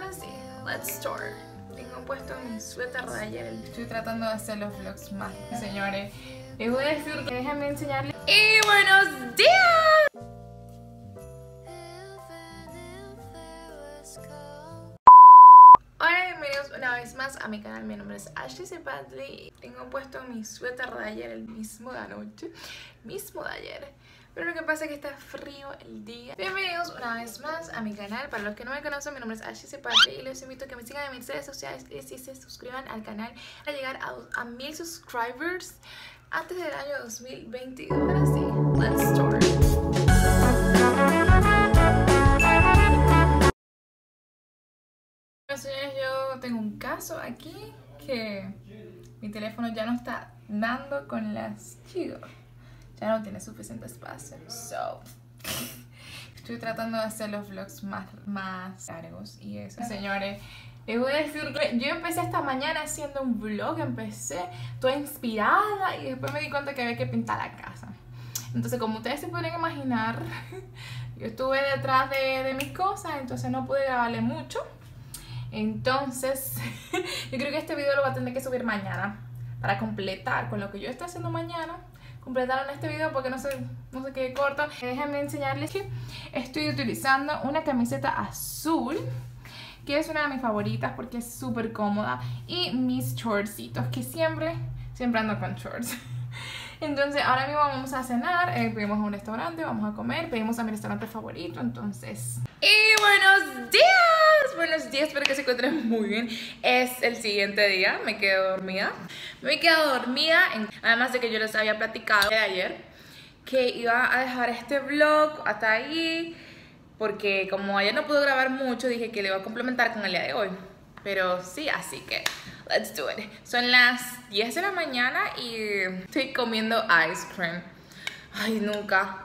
ahora sí, let's start. Tengo puesto mi suéter de ayer. Estoy tratando de hacer los vlogs más, señores. Les voy a decir que déjenme enseñarles. ¡Y buenos días! Hola, bienvenidos una vez más a mi canal. Mi nombre es Ashley Cepatli. Tengo puesto mi suéter de ayer, el mismo de anoche, mismo de ayer. Pero lo que pasa es que está frío el día. Bienvenidos una vez más a mi canal. Para los que no me conocen, mi nombre es Ashley Cepatli y les invito a que me sigan en mis redes sociales y se suscriban al canal para llegar a 1000 subscribers antes del año 2022. Ahora sí, let's start. Bueno, señores, yo tengo un caso aquí que mi teléfono ya no está dando con las chicas. Ya no tiene suficiente espacio. So, estoy tratando de hacer los vlogs más largos y eso. Señores, les voy a decir que yo empecé esta mañana haciendo un vlog. Empecé toda inspirada y después me di cuenta que había que pintar la casa. Entonces, como ustedes se pueden imaginar, yo estuve detrás de mis cosas, entonces no pude grabarle mucho. Entonces, yo creo que este video lo voy a tener que subir mañana para completar con lo que yo estoy haciendo mañana. Completaron este video porque no sé qué corto. Déjenme enseñarles que estoy utilizando una camiseta azul, que es una de mis favoritas porque es súper cómoda, y mis shortcitos, que siempre ando con shorts. Entonces ahora mismo vamos a cenar, pedimos a un restaurante, vamos a comer, pedimos a mi restaurante favorito, entonces... ¡Y buenos días! Buenos días, espero que se encuentren muy bien. Es el siguiente día, me quedo dormida. Además de que yo les había platicado de ayer que iba a dejar este vlog hasta ahí, porque como ayer no pude grabar mucho, dije que le iba a complementar con el día de hoy. Pero sí, así que let's do it. Son las 10 de la mañana y estoy comiendo ice cream. Ay, nunca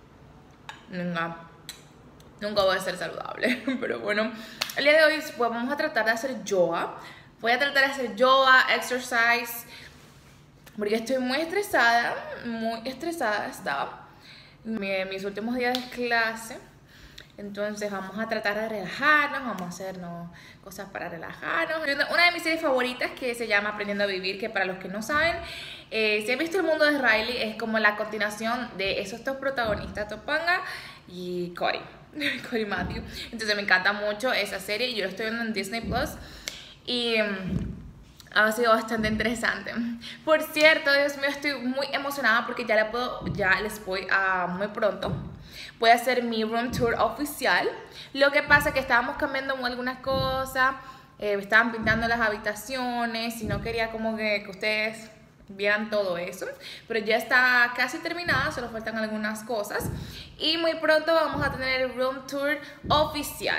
voy a ser saludable. Pero bueno, el día de hoy pues, vamos a tratar de hacer yoga. Voy a tratar de hacer yoga, exercise, porque estoy muy estresada estaba en mis últimos días de clase. Entonces vamos a tratar de relajarnos, vamos a hacernos cosas para relajarnos. Una de mis series favoritas que se llama Aprendiendo a Vivir, que para los que no saben, si han visto El Mundo de Riley, es como la continuación de esos dos protagonistas, Topanga y Cody Matthew. Entonces me encanta mucho esa serie y yo lo estoy viendo en Disney Plus y ha sido bastante interesante. Por cierto, Dios mío, estoy muy emocionada porque ya les voy a muy pronto. Voy a hacer mi room tour oficial. Lo que pasa es que estábamos cambiando algunas cosas, estaban pintando las habitaciones y no quería como que ustedes vieran todo eso. Pero ya está casi terminada, solo faltan algunas cosas. Y muy pronto vamos a tener el room tour oficial.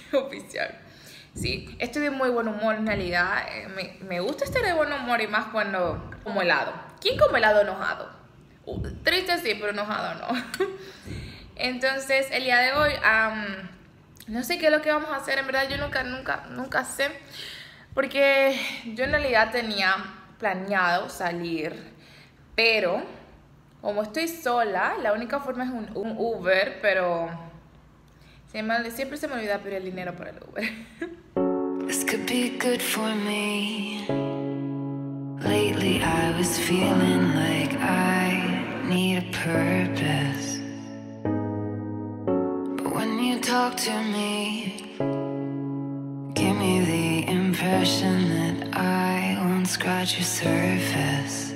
Sí, estoy de muy buen humor en realidad. Me gusta estar de buen humor y más cuando como helado. ¿Quién come helado enojado? Triste sí, pero enojado no. Entonces el día de hoy no sé qué es lo que vamos a hacer. En verdad yo nunca sé, porque yo en realidad tenía planeado salir, pero como estoy sola, la única forma es un Uber, pero siempre se me olvida pedir el dinero para el Uber. This could be good for me. Lately I was feeling like I need a purpose. But when you talk to me, give me the impression that I won't scratch your surface.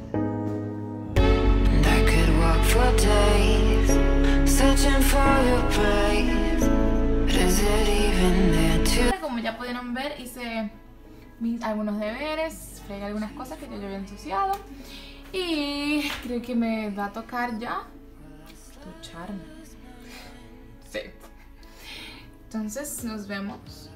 And I could walk for days, searching for your praise. But is it even there to... Como ya pudieron ver, hice algunos deberes, fregué algunas cosas que yo había ensuciado. Y creo que me va a tocar ya ducharme. Sí. Entonces nos vemos.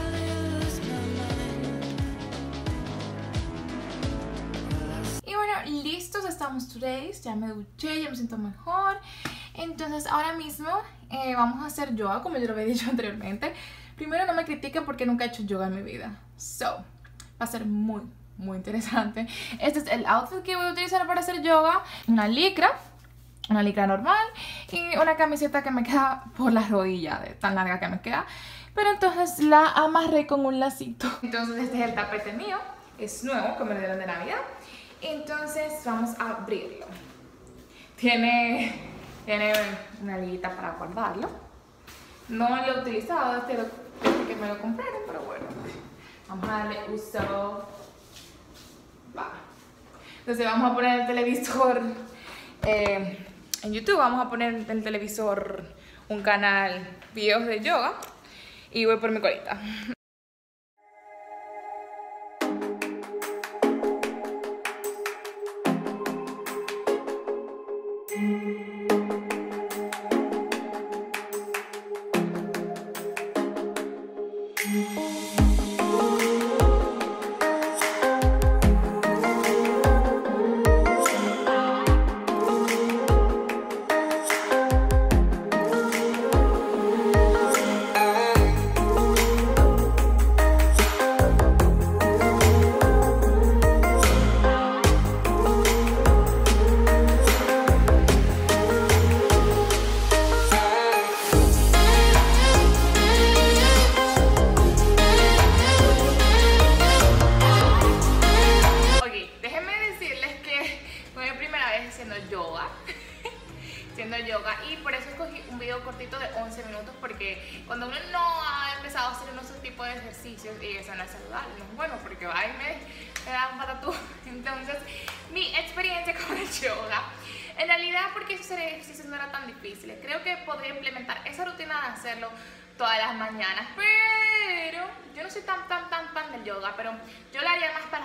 Y bueno, listos, estamos today. Ya me duché, ya me siento mejor. Entonces ahora mismo vamos a hacer yoga, como yo lo había dicho anteriormente. Primero, no me critiquen porque nunca he hecho yoga en mi vida. So, va a ser muy interesante. Este es el outfit que voy a utilizar para hacer yoga. Una licra normal y una camiseta que me queda por la rodilla, de tan larga que me queda. Pero entonces la amarré con un lacito. Entonces este es el tapete mío. Es nuevo, que me lo dieron de Navidad. Entonces vamos a abrirlo. Tiene una liguita para guardarlo. No lo he utilizado desde que me lo compraron, pero bueno. Vamos a darle uso. Va. Entonces vamos a poner el televisor en YouTube. Vamos a poner en el televisor un canal videos de yoga. Y voy por mi colita. Y por eso escogí un video cortito de 11 minutos, porque cuando uno no ha empezado a hacer unos tipos de ejercicios y eso no es saludable, no es bueno, porque va y me da un patatú. Entonces mi experiencia con el yoga, en realidad, porque esos ejercicios no eran tan difíciles, creo que podría implementar esa rutina de hacerlo todas las mañanas, pero yo no soy tan fan del yoga, pero yo lo haría más para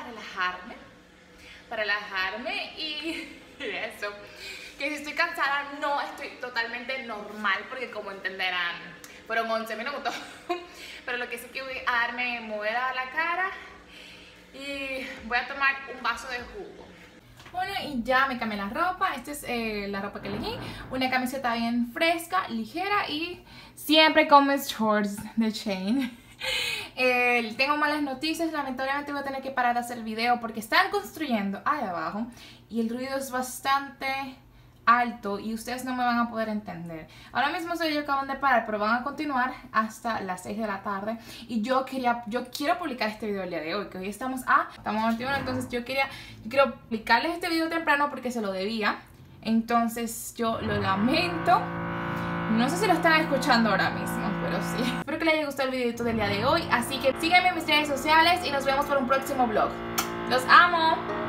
relajarme y eso. Que si estoy cansada no estoy totalmente normal, porque como entenderán, fueron 11 minutos. Pero lo que sí que voy a darme, me voy a dar la cara y voy a tomar un vaso de jugo. Bueno, y ya me cambié la ropa. Esta es la ropa que elegí. Una camiseta bien fresca, ligera y siempre con mis shorts de Shein. Tengo malas noticias, lamentablemente voy a tener que parar de hacer el video porque están construyendo ahí abajo y el ruido es bastante alto y ustedes no me van a poder entender. Ahora mismo ellos acaban de parar, pero van a continuar hasta las 6 de la tarde y yo quiero publicar este video el día de hoy, que hoy estamos a 21, entonces yo quiero publicarles este video temprano porque se lo debía. Entonces yo lo lamento. No sé si lo están escuchando ahora mismo, pero sí. Espero que les haya gustado el videito del día de hoy. Así que síganme en mis redes sociales y nos vemos para un próximo vlog. ¡Los amo!